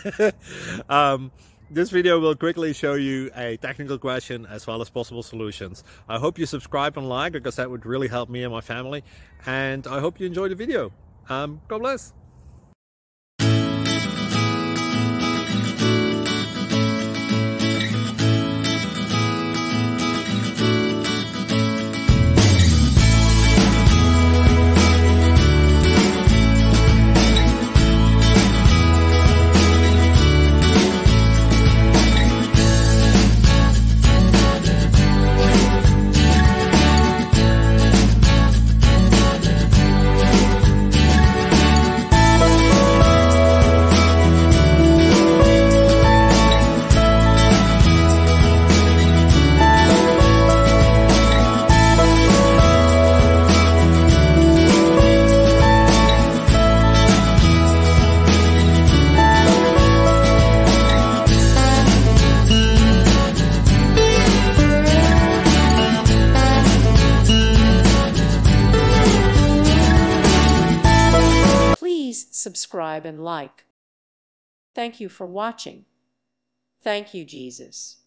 This video will quickly show you a technical question as well as possible solutions. I hope you subscribe and like, because that would really help me and my family. And I hope you enjoy the video. God bless. Subscribe and like. Thank you for watching. Thank you, Jesus.